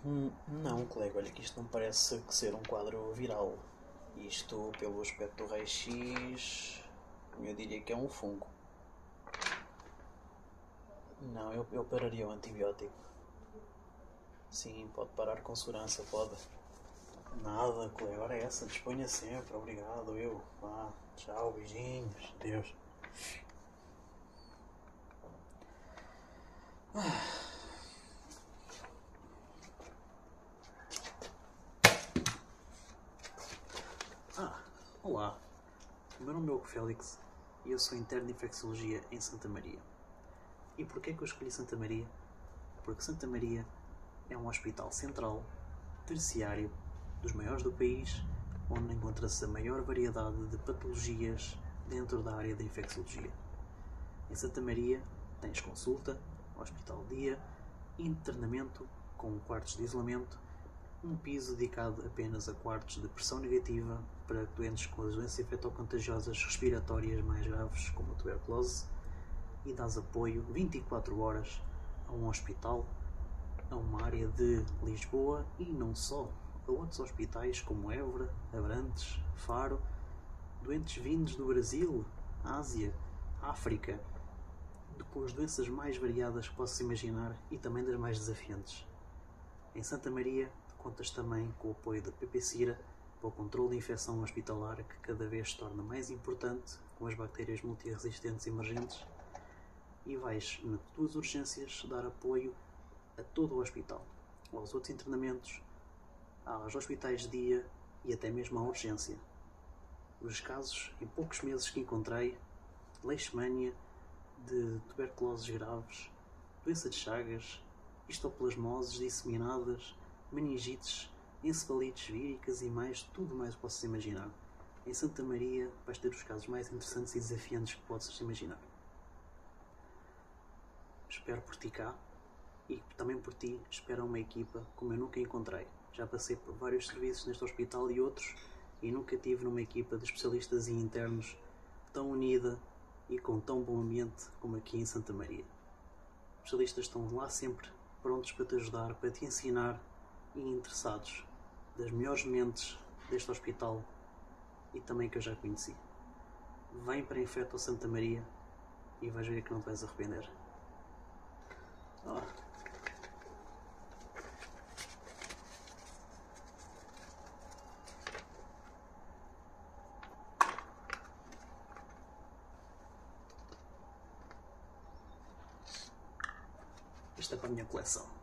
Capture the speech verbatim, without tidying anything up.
Hum, não, colega, olha que isto não parece que ser um quadro viral. Isto, pelo aspecto do raio-x, eu diria que é um fungo. Não, eu, eu pararia o antibiótico. Sim, pode parar com segurança, pode. Nada, colega, ora é essa, disponha sempre, obrigado, eu. Vá, tchau, beijinhos, Deus. Ah, olá. O meu nome é Hugo Félix e eu sou interno de infecciologia em Santa Maria. E porquê que eu escolhi Santa Maria? Porque Santa Maria é um hospital central, terciário, dos maiores do país, onde encontra-se a maior variedade de patologias dentro da área da infecciologia. Em Santa Maria tens consulta, hospital-dia, internamento com quartos de isolamento, um piso dedicado apenas a quartos de pressão negativa para doentes com as doenças infectocontagiosas respiratórias mais graves, como a tuberculose, e dás apoio vinte e quatro horas a um hospital, a uma área de Lisboa e não só, a outros hospitais como Évora, Abrantes, Faro, doentes vindos do Brasil, Ásia, África, com as doenças mais variadas que possas imaginar e também das mais desafiantes. Em Santa Maria contas também com o apoio da P P Cira para o controle de infecção hospitalar, que cada vez se torna mais importante com as bactérias multiresistentes emergentes, e vais, nas tuas urgências, dar apoio a todo o hospital, aos outros internamentos, aos hospitais de dia e até mesmo à urgência. Os casos, em poucos meses que encontrei, leishmania, de tuberculoses graves, doença de Chagas, histoplasmoses disseminadas, meningites, encefalites víricas e mais, tudo mais que possas imaginar. Em Santa Maria vais ter os casos mais interessantes e desafiantes que possas imaginar. Espero por ti cá e também por ti espero uma equipa como eu nunca encontrei. Já passei por vários serviços neste hospital e outros e nunca tive numa equipa de especialistas e internos tão unida e com tão bom ambiente como aqui em Santa Maria. Os especialistas estão lá sempre prontos para te ajudar, para te ensinar e interessados das melhores mentes deste hospital e também que eu já conheci. Vem para a Infecto Santa Maria e vais ver que não te vais arrepender. Oh. Isto é para a minha coleção.